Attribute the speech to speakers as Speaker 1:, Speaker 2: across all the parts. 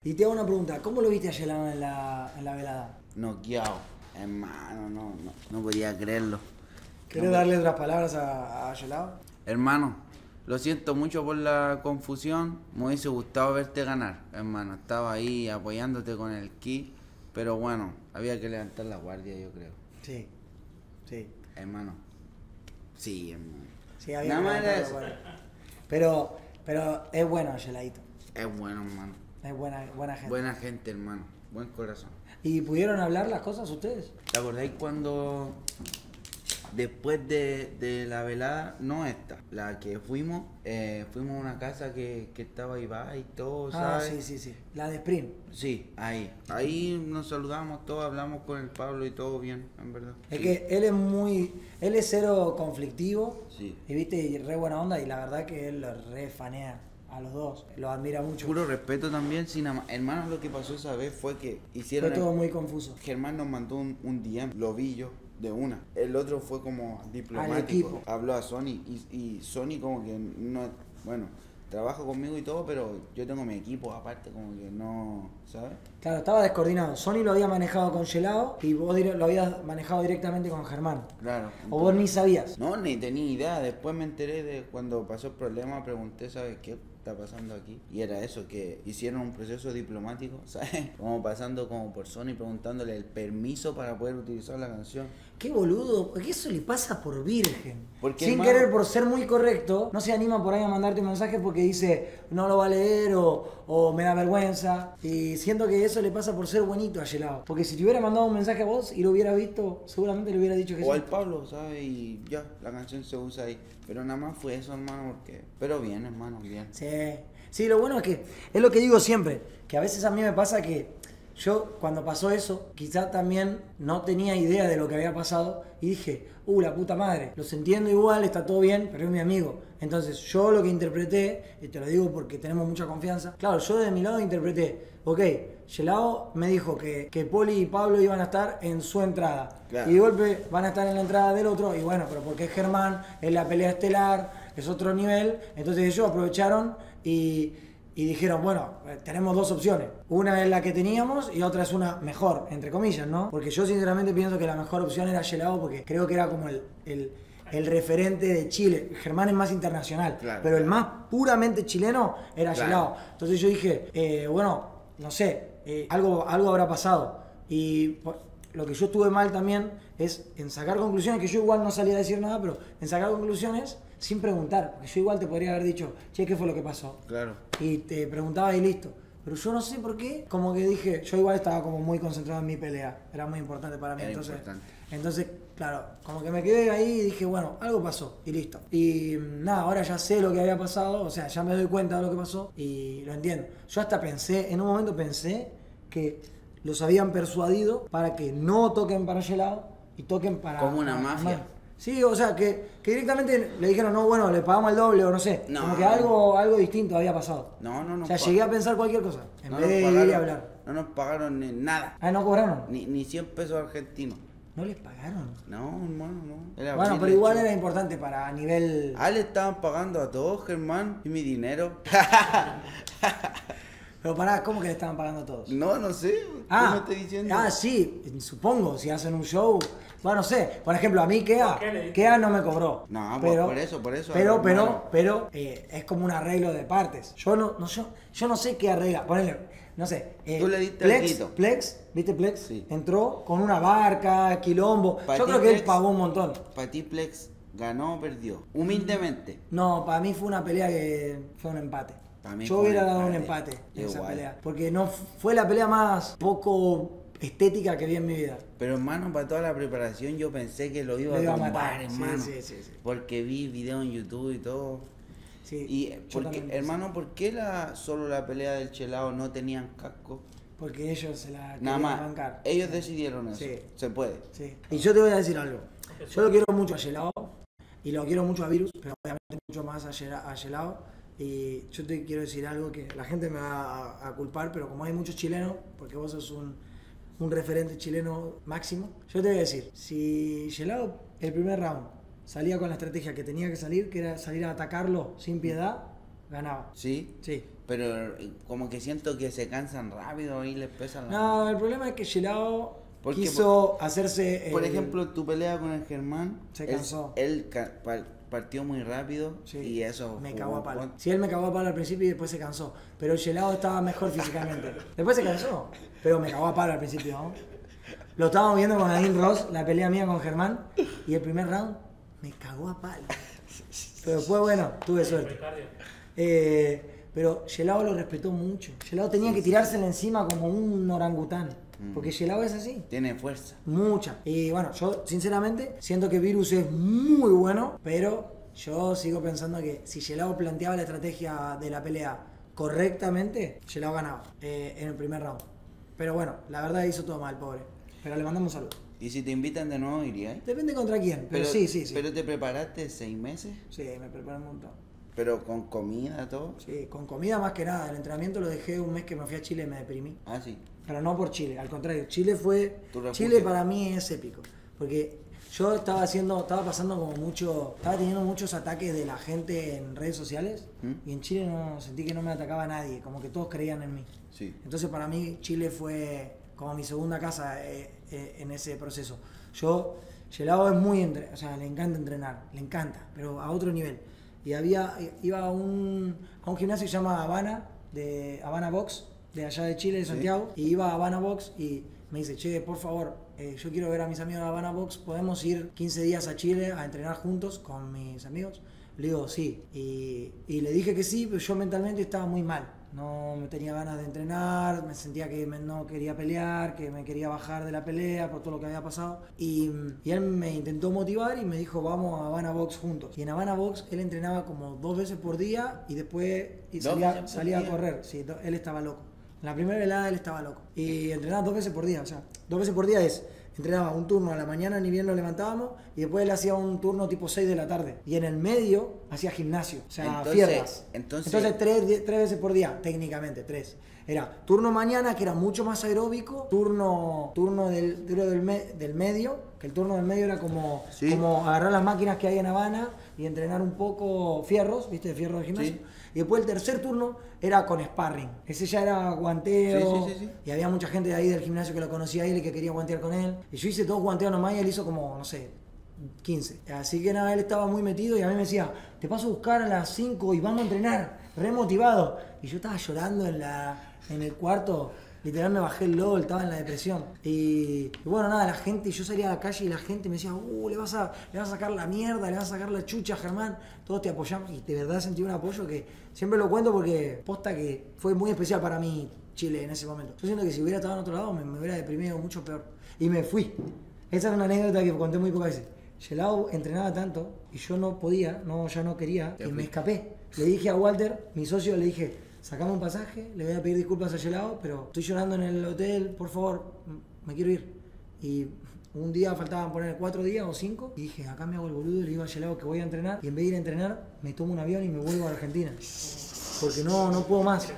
Speaker 1: Y te hago una pregunta, ¿cómo lo viste a Gelado en la velada?
Speaker 2: Noqueado. Hermano, no podía creerlo.
Speaker 1: ¿Querés darle otras palabras a Gelado?
Speaker 2: Hermano, lo siento mucho por la confusión. Me hubiese gustado verte ganar, hermano. Estaba ahí apoyándote con el ki, pero bueno, había que levantar la guardia, yo creo.
Speaker 1: Sí, sí.
Speaker 2: Hermano. Sí, hermano.
Speaker 1: Sí, había
Speaker 2: Nada
Speaker 1: que
Speaker 2: más era
Speaker 1: levantar la
Speaker 2: eso.
Speaker 1: guardia. Pero es bueno Geladito.
Speaker 2: Es bueno, hermano.
Speaker 1: Es buena gente.
Speaker 2: Buena gente, hermano. Buen corazón.
Speaker 1: ¿Y pudieron hablar las cosas ustedes?
Speaker 2: ¿Te acordáis cuando después de la velada, no esta, la que fuimos a una casa que estaba Ibai y todo,
Speaker 1: Ah,
Speaker 2: ¿sabes?
Speaker 1: sí. La de Sprint.
Speaker 2: Sí, ahí nos saludamos todos, hablamos con el Pablo y todo bien, en verdad.
Speaker 1: Es
Speaker 2: Sí.
Speaker 1: que él es cero conflictivo.
Speaker 2: Sí.
Speaker 1: Y viste, y re buena onda. Y la verdad que él lo re fanea a los dos. Los admira mucho.
Speaker 2: Puro respeto también, sin hermano, lo que pasó esa vez fue que
Speaker 1: Fue
Speaker 2: hicieron
Speaker 1: todo muy confuso.
Speaker 2: Germán nos mandó un DM, lo vi yo, de una. El otro fue como
Speaker 1: Al
Speaker 2: diplomático,
Speaker 1: equipo.
Speaker 2: habló a Sony y Sony como que no, bueno, trabaja conmigo y todo, pero yo tengo mi equipo aparte, como que no, ¿sabes?
Speaker 1: Claro, estaba descoordinado. Sony lo había manejado con Gelado y vos lo habías manejado directamente con Germán.
Speaker 2: Claro.
Speaker 1: O vos ni sabías.
Speaker 2: No, ni tenía idea, después me enteré de cuando pasó el problema, pregunté, ¿sabes qué está pasando aquí? Y era eso, que hicieron un proceso diplomático, ¿sabes? Como pasando como por Sony, preguntándole el permiso para poder utilizar la canción.
Speaker 1: Qué boludo, porque eso le pasa por virgen.
Speaker 2: Porque,
Speaker 1: Sin
Speaker 2: hermano,
Speaker 1: querer, por ser muy correcto, no se anima por ahí a mandarte un mensaje porque dice no lo va a leer o me da vergüenza. Y siento que eso le pasa por ser buenito a Gelado. Porque si te hubiera mandado un mensaje a vos y lo hubiera visto, seguramente le hubiera dicho que
Speaker 2: o
Speaker 1: sí.
Speaker 2: al Pablo, ¿sabes? Y ya, la canción se usa ahí. Pero nada más fue eso, hermano, porque... Pero bien, hermano, bien.
Speaker 1: Sí, lo bueno es que, es lo que digo siempre, que a veces a mí me pasa que yo cuando pasó eso, quizás también no tenía idea de lo que había pasado y dije, la puta madre, los entiendo igual, está todo bien, pero es mi amigo. Entonces yo lo que interpreté, y te lo digo porque tenemos mucha confianza, claro, yo de mi lado interpreté, ok, Gelado me dijo que Poli y Pablo iban a estar en su entrada.
Speaker 2: Claro.
Speaker 1: Y de golpe van a estar en la entrada del otro, y bueno, pero porque es Germán, es la pelea estelar, es otro nivel, entonces ellos aprovecharon y dijeron, bueno, tenemos dos opciones. Una es la que teníamos y otra es una mejor, entre comillas, ¿no? Porque yo sinceramente pienso que la mejor opción era Gelado porque creo que era como el referente de Chile. Germán es más internacional,
Speaker 2: Claro,
Speaker 1: pero el
Speaker 2: claro.
Speaker 1: más puramente chileno era
Speaker 2: Claro.
Speaker 1: Gelado. Entonces yo dije, bueno, no sé, algo habrá pasado. Y lo que yo estuve mal también es en sacar conclusiones, que yo igual no salía a decir nada, pero en sacar conclusiones sin preguntar, porque yo igual te podría haber dicho, che, ¿qué fue lo que pasó?
Speaker 2: Claro.
Speaker 1: Y te preguntaba y listo. Pero yo no sé por qué, como que dije, yo igual estaba como muy concentrado en mi pelea, era muy importante para mí.
Speaker 2: Era
Speaker 1: Entonces,
Speaker 2: importante.
Speaker 1: claro, como que me quedé ahí y dije, bueno, algo pasó y listo. Y nada, ahora ya sé lo que había pasado, o sea, ya me doy cuenta de lo que pasó y lo entiendo. Yo hasta pensé, en un momento pensé que los habían persuadido para que no toquen para Gelado y toquen para...
Speaker 2: Como una
Speaker 1: para
Speaker 2: mafia.
Speaker 1: Germán. Sí, o sea, que directamente le dijeron, no, bueno, le pagamos el doble o no sé.
Speaker 2: No.
Speaker 1: Como que algo distinto había pasado.
Speaker 2: No.
Speaker 1: O sea, llegué a pensar cualquier cosa, en
Speaker 2: No
Speaker 1: vez
Speaker 2: nos
Speaker 1: de ir
Speaker 2: pagaron,
Speaker 1: y hablar.
Speaker 2: No nos pagaron ni nada.
Speaker 1: Ah, ¿no cobraron?
Speaker 2: Ni 100 pesos argentinos.
Speaker 1: ¿No les pagaron?
Speaker 2: No, hermano, no. Era
Speaker 1: Bueno,
Speaker 2: abrir
Speaker 1: pero
Speaker 2: el
Speaker 1: igual
Speaker 2: show.
Speaker 1: era importante para a nivel...
Speaker 2: Le estaban pagando a todos, Germán, y mi dinero.
Speaker 1: Pero pará, ¿cómo que le estaban pagando a todos?
Speaker 2: No sé. ¿Qué me estás diciendo?
Speaker 1: Sí, supongo, si hacen un show... Bueno, no sé, por ejemplo, a mí Kea no me cobró.
Speaker 2: No,
Speaker 1: pero,
Speaker 2: por eso.
Speaker 1: Pero es como un arreglo de partes. Yo no sé qué arregla. Ponele, no sé.
Speaker 2: Tú le diste
Speaker 1: Plex,
Speaker 2: alguito.
Speaker 1: Plex, ¿viste Plex?
Speaker 2: Sí.
Speaker 1: Entró con una barca, quilombo.
Speaker 2: Pa'
Speaker 1: Yo
Speaker 2: ti,
Speaker 1: creo que él
Speaker 2: Plex.
Speaker 1: pagó un montón.
Speaker 2: Para ti, Plex, ¿ganó o perdió? Humildemente.
Speaker 1: No, para mí fue una pelea que fue un empate.
Speaker 2: Pa' mí
Speaker 1: Yo
Speaker 2: fue un
Speaker 1: hubiera dado un
Speaker 2: empate.
Speaker 1: empate en esa
Speaker 2: Igual.
Speaker 1: pelea. Porque no fue la pelea más poco estética que vi en mi vida.
Speaker 2: Pero hermano, para toda la preparación yo pensé que lo iba
Speaker 1: Lo iba
Speaker 2: a
Speaker 1: a
Speaker 2: tumbar,
Speaker 1: matar.
Speaker 2: hermano.
Speaker 1: Sí.
Speaker 2: Porque vi videos en YouTube y todo.
Speaker 1: Sí,
Speaker 2: Y,
Speaker 1: yo también pensé.
Speaker 2: hermano, ¿por qué solo la pelea del Chelao no tenían casco?
Speaker 1: Porque ellos se la
Speaker 2: Nada
Speaker 1: querían
Speaker 2: más.
Speaker 1: bancar.
Speaker 2: Ellos decidieron eso.
Speaker 1: Sí.
Speaker 2: Se puede.
Speaker 1: Sí. Y yo te voy a decir algo. Yo lo quiero mucho a Gelao y lo quiero mucho a Virus, pero obviamente mucho más a Gelao. Y yo te quiero decir algo que la gente me va a culpar, pero como hay muchos chilenos, porque vos sos un referente chileno máximo, yo te voy a decir, si Gelao el primer round salía con la estrategia que tenía que salir, que era salir a atacarlo sin piedad, ganaba.
Speaker 2: ¿Sí?
Speaker 1: Sí.
Speaker 2: Pero como que siento que se cansan rápido y les pesa la...
Speaker 1: No, el problema es que Gelao
Speaker 2: Porque,
Speaker 1: quiso hacerse...
Speaker 2: Por ejemplo, tu pelea con el Germán,
Speaker 1: Se cansó.
Speaker 2: Él partió muy rápido
Speaker 1: Sí,
Speaker 2: y eso...
Speaker 1: me
Speaker 2: jugó
Speaker 1: cagó a palo.
Speaker 2: contra-
Speaker 1: Sí, él me cagó a palo al principio y después se cansó. Pero el Gelao estaba mejor físicamente. Después se cansó, pero me cagó a palo al principio, ¿no? Lo estábamos viendo con Adin Ross, la pelea mía con Germán, y el primer round me cagó a palo. Pero después, bueno, tuve suerte. Pero Gelao lo respetó mucho. Gelao tenía que tirársele encima como un orangután. Porque Gelao es así.
Speaker 2: Tiene fuerza.
Speaker 1: Mucha. Y bueno, yo sinceramente siento que Virus es muy bueno, pero yo sigo pensando que si Gelao planteaba la estrategia de la pelea correctamente, Gelao ganaba en el primer round. Pero bueno, la verdad hizo todo mal, pobre. Pero le mandamos un saludo.
Speaker 2: Y si te invitan de nuevo, irías.
Speaker 1: Depende contra quién, pero sí.
Speaker 2: Pero te preparaste 6 meses,
Speaker 1: Sí, me preparé un montón.
Speaker 2: pero con comida, todo.
Speaker 1: Sí, con comida más que nada. El entrenamiento lo dejé un mes que me fui a Chile y me deprimí.
Speaker 2: Ah, sí.
Speaker 1: Pero no por Chile, al contrario. Chile fue...
Speaker 2: Tu refugio.
Speaker 1: Chile para mí es épico. Porque yo estaba pasando como mucho... Estaba teniendo muchos ataques de la gente en redes sociales. Y en Chile no sentí que no me atacaba nadie. Como que todos creían en mí.
Speaker 2: Sí.
Speaker 1: Entonces para mí Chile fue como mi segunda casa en ese proceso. Gelao es muy... o sea, le encanta entrenar. Le encanta, pero a otro nivel. Y iba a un gimnasio que se llama Habana Box, de allá de Chile, de Santiago, y iba a Habana Box y me dice, che, por favor, yo quiero ver a mis amigos de Habana Box, ¿podemos ir 15 días a Chile a entrenar juntos con mis amigos? Le digo, sí, y le dije que sí, pero yo mentalmente estaba muy mal. No me tenía ganas de entrenar, me sentía que no quería pelear, que me quería bajar de la pelea por todo lo que había pasado. Y él me intentó motivar y me dijo, vamos a Habana Box juntos. Y en Habana Box él entrenaba como 2 veces por día y después salía a correr. Sí, él estaba loco. En la primera velada él estaba loco. Y entrenaba 2 veces por día, o sea, 2 veces por día entrenaba un turno a la mañana, ni bien lo levantábamos, y después él hacía un turno tipo 6 de la tarde. Y en el medio hacía gimnasio, o sea, fierras. Entonces 3 veces por día, técnicamente, 3. Era turno mañana, que era mucho más aeróbico, turno del medio, que el turno del medio era como agarrar las máquinas que hay en Habana y entrenar un poco fierros, ¿viste? Fierros de gimnasio. Sí. Y después el tercer turno era con sparring. Ese ya era guanteo. Sí. Y había mucha gente de ahí del gimnasio que lo conocía a él y que quería guantear con él. Y yo hice 2 guanteos nomás y él hizo como, no sé, 15. Así que nada, él estaba muy metido y a mí me decía, te paso a buscar a las 5 y vamos a entrenar, re motivado. Y yo estaba llorando en el cuarto, literal me bajé el LOL, estaba en la depresión. Y bueno, nada, la gente, yo salía a la calle y la gente me decía, le vas a sacar la mierda, le vas a sacar la chucha a Germán, todos te apoyamos. Y de verdad sentí un apoyo que siempre lo cuento porque posta que fue muy especial para mí Chile en ese momento. Yo siento que si hubiera estado en otro lado me hubiera deprimido mucho peor. Y me fui. Esa es una anécdota que conté muy pocas veces. Gelao entrenaba tanto y yo no podía, ya no quería, y me escapé. Le dije a Walter, mi socio, le dije, sacame un pasaje, le voy a pedir disculpas a Gelao, pero estoy llorando en el hotel, por favor, me quiero ir. Y un día faltaban poner 4 días o 5, y dije, acá me hago el boludo y le digo a Gelao que voy a entrenar, y en vez de ir a entrenar, me tomo un avión y me vuelvo a Argentina. Porque no puedo más.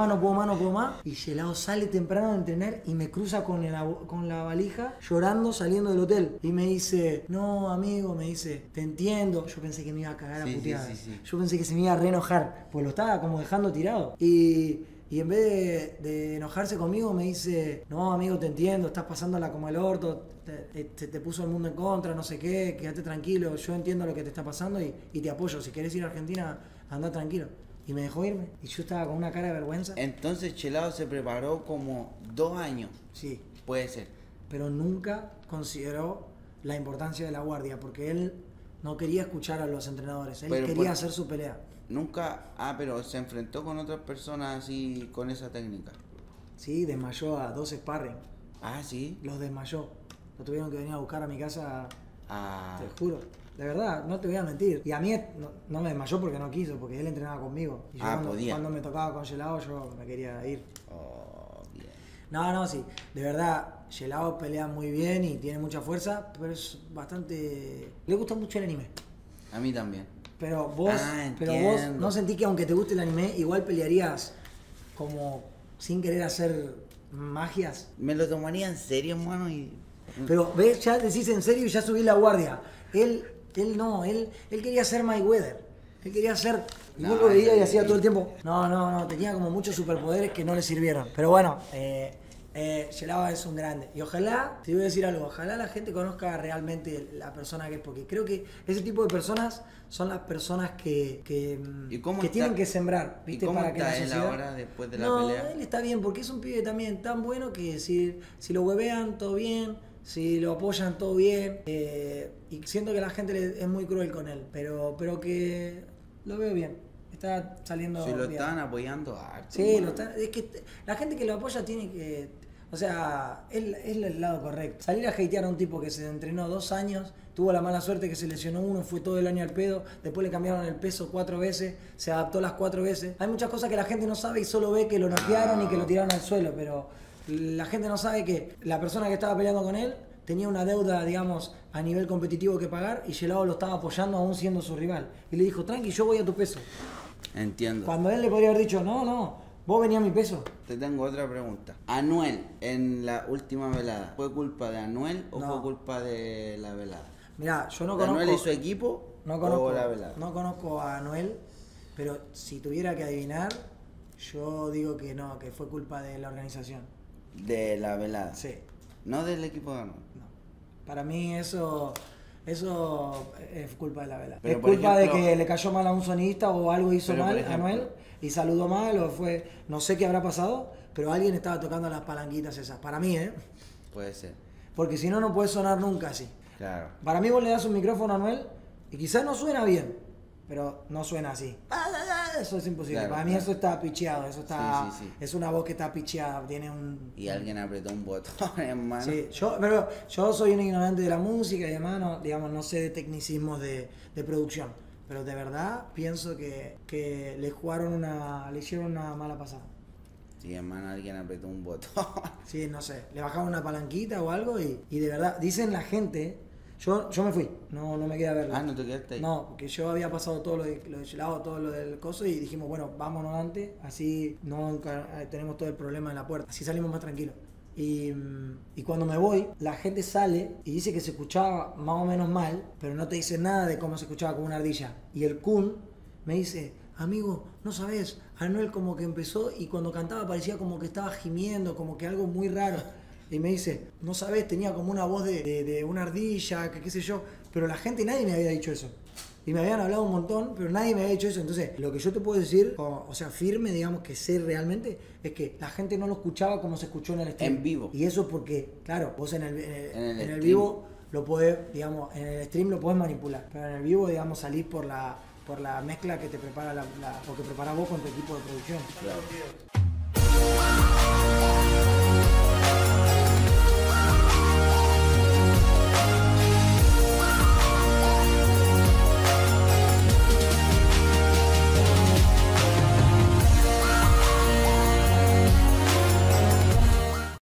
Speaker 1: Y Gelao sale temprano de entrenar y me cruza con la valija llorando saliendo del hotel. Y me dice, no amigo, me dice, te entiendo. Yo pensé que me iba a cagar a puteadas. Sí. Yo pensé que se me iba a re enojar, pues lo estaba como dejando tirado. Y en vez de enojarse conmigo me dice, no amigo, te entiendo, estás pasándola como el orto, te puso el mundo en contra, no sé qué, quédate tranquilo, yo entiendo lo que te está pasando y te apoyo. Si querés ir a Argentina, anda tranquilo. Y me dejó irme. Y yo estaba con una cara de vergüenza.
Speaker 2: Entonces Gelao se preparó como 2 años.
Speaker 1: Sí.
Speaker 2: Puede ser.
Speaker 1: Pero nunca consideró la importancia de la guardia, porque él no quería escuchar a los entrenadores. Él quería hacer su pelea.
Speaker 2: Nunca... pero se enfrentó con otras personas así con esa técnica.
Speaker 1: Sí, desmayó a 2 sparring.
Speaker 2: Ah, sí.
Speaker 1: Los desmayó. Lo tuvieron que venir a buscar a mi casa. Te juro. De verdad, no te voy a mentir. Y a mí no me desmayó porque no quiso, porque él entrenaba conmigo. Y yo cuando me tocaba con Gelao, yo me quería ir.
Speaker 2: Oh, bien.
Speaker 1: No, sí. De verdad, Gelao pelea muy bien y tiene mucha fuerza, pero es bastante... Le gusta mucho el anime.
Speaker 2: A mí también.
Speaker 1: Pero vos no sentí que aunque te guste el anime, igual pelearías como sin querer hacer magias.
Speaker 2: Me lo tomaría en serio, hermano.
Speaker 1: Pero ves, ya decís en serio y ya subí la guardia. Él quería ser Mayweather. Él quería ser, y
Speaker 2: No,
Speaker 1: vos lo veías y
Speaker 2: sí.
Speaker 1: hacía todo el tiempo. No, tenía como muchos superpoderes que no le sirvieron. Pero bueno, Yelava es un grande. Y ojalá, te voy a decir algo, ojalá la gente conozca realmente la persona que es, porque creo que ese tipo de personas son las personas que
Speaker 2: ¿Y cómo está?
Speaker 1: tienen que sembrar, ¿viste?
Speaker 2: ¿Y cómo
Speaker 1: Para que
Speaker 2: está
Speaker 1: la
Speaker 2: él
Speaker 1: sociedad...
Speaker 2: ahora después de la
Speaker 1: No,
Speaker 2: pelea?
Speaker 1: él está bien, porque es un pibe también tan bueno que si lo huevean, todo bien. Si lo apoyan, todo bien. Y siento que la gente es muy cruel con él, pero que lo veo bien. Está saliendo
Speaker 2: Si lo
Speaker 1: bien.
Speaker 2: estaban apoyando harto.
Speaker 1: Sí,
Speaker 2: mano.
Speaker 1: es que la gente que lo apoya tiene que... O sea, es el lado correcto. Salir a hatear a un tipo que se entrenó 2 años, tuvo la mala suerte que se lesionó uno, fue todo el año al pedo, después le cambiaron el peso 4 veces, se adaptó las 4 veces. Hay muchas cosas que la gente no sabe y solo ve que lo noquearon y que lo tiraron al suelo, pero la gente no sabe que la persona que estaba peleando con él tenía una deuda, digamos, a nivel competitivo que pagar y Gelao lo estaba apoyando aún siendo su rival. Y le dijo, tranqui, yo voy a tu peso.
Speaker 2: Entiendo.
Speaker 1: Cuando él le podría haber dicho, no, vos venís a mi peso.
Speaker 2: Te tengo otra pregunta. Anuel, en la última velada, ¿fue culpa de Anuel o
Speaker 1: No.
Speaker 2: fue culpa de la velada?
Speaker 1: Mirá, yo no
Speaker 2: ¿De
Speaker 1: conozco...
Speaker 2: Anuel y su equipo
Speaker 1: No
Speaker 2: o
Speaker 1: conozco,
Speaker 2: la velada?
Speaker 1: no conozco a Noel, pero si tuviera que adivinar, yo digo que no, que fue culpa de la organización.
Speaker 2: De la velada.
Speaker 1: Sí,
Speaker 2: No del equipo de Anuel.
Speaker 1: no. Para mí eso es culpa de la vela.
Speaker 2: Pero,
Speaker 1: Es
Speaker 2: por
Speaker 1: culpa
Speaker 2: ejemplo-
Speaker 1: de que le cayó mal a un sonidista o algo hizo
Speaker 2: Pero, por
Speaker 1: mal a
Speaker 2: ejemplo-
Speaker 1: Noel y saludó mal o fue, no sé qué habrá pasado, pero alguien estaba tocando las palanquitas esas. Para mí,
Speaker 2: Puede ser.
Speaker 1: porque si no, no puede sonar nunca así.
Speaker 2: Claro.
Speaker 1: Para mí vos le das un micrófono a Noel y quizás no suena bien, pero no suena así. Eso es imposible.
Speaker 2: Claro,
Speaker 1: Para mí
Speaker 2: claro.
Speaker 1: eso está picheado, eso está...
Speaker 2: Sí.
Speaker 1: Es una voz que está picheada, tiene un...
Speaker 2: Y alguien apretó un botón, hermano.
Speaker 1: Sí, pero yo soy un ignorante de la música y demás, no, digamos, no sé de tecnicismos de producción. Pero de verdad pienso que le hicieron una mala pasada.
Speaker 2: Sí, hermano, alguien apretó un botón.
Speaker 1: Sí, no sé, le bajaron una palanquita o algo y de verdad, dicen la gente, yo me fui, no me quedé a verlo.
Speaker 2: Ah, ¿no te quedaste ahí?
Speaker 1: No, porque yo había pasado todo lo de Gelado, todo lo del coso y dijimos, bueno, vámonos antes, así no tenemos todo el problema en la puerta, así salimos más tranquilos. Y cuando me voy, la gente sale y dice que se escuchaba más o menos mal, pero no te dice nada de cómo se escuchaba como una ardilla. Y el Kun me dice, amigo, no sabes, Anuel como que empezó y cuando cantaba parecía como que estaba gimiendo, como que algo muy raro. Y me dice, no sabes, tenía como una voz de una ardilla, que qué sé yo, pero la gente, nadie me había dicho eso. Y me habían hablado un montón, pero nadie me había dicho eso. Entonces, lo que yo te puedo decir, o sea, firme, digamos, que sé realmente, es que la gente no lo escuchaba como se escuchó en el stream.
Speaker 2: En vivo.
Speaker 1: Y eso porque, claro, vos en el
Speaker 2: stream.
Speaker 1: vivo lo podés, digamos, en el stream lo podés manipular. Pero en el vivo, digamos, salís por la mezcla que te prepara o que preparás vos con tu equipo de producción.
Speaker 2: Claro.